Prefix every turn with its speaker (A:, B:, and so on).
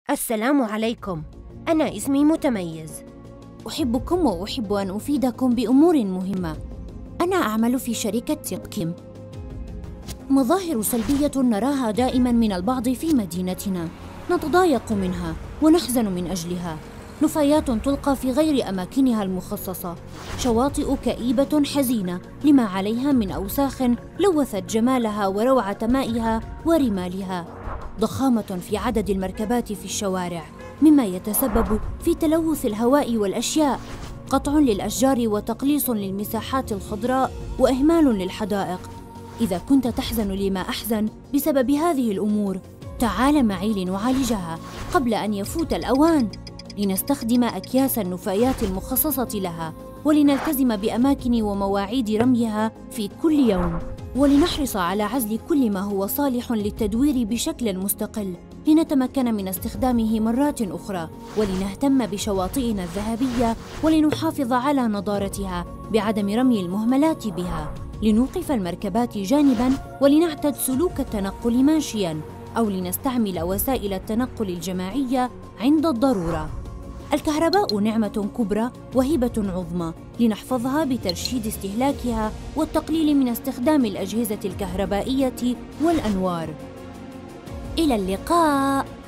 A: السلام عليكم. أنا اسمي متميز.
B: أحبكم وأحب أن أفيدكم بأمور مهمة. أنا أعمل في شركة تقكيم. مظاهر سلبية نراها دائماً من البعض في مدينتنا، نتضايق منها ونحزن من أجلها. نفايات تلقى في غير أماكنها المخصصة، شواطئ كئيبة حزينة لما عليها من أوساخ لوثت جمالها وروعة مائها ورمالها. ضخامة في عدد المركبات في الشوارع مما يتسبب في تلوث الهواء والأشياء، قطع للأشجار وتقليص للمساحات الخضراء وإهمال للحدائق. إذا كنت تحزن لما أحزن بسبب هذه الأمور، تعال معي لنعالجها قبل أن يفوت الأوان، لنستخدم أكياس النفايات المخصصة لها، ولنلتزم بأماكن ومواعيد رميها في كل يوم، ولنحرص على عزل كل ما هو صالح للتدوير بشكل مستقل، لنتمكن من استخدامه مرات أخرى، ولنهتم بشواطئنا الذهبية ولنحافظ على نضارتها بعدم رمي المهملات بها، لنوقف المركبات جانباً ولنعتد سلوك التنقل ماشياً، أو لنستعمل وسائل التنقل الجماعية عند الضرورة. الكهرباء نعمة كبرى وهبة عظمى، لنحفظها بترشيد استهلاكها والتقليل من استخدام الأجهزة الكهربائية والأنوار. إلى اللقاء.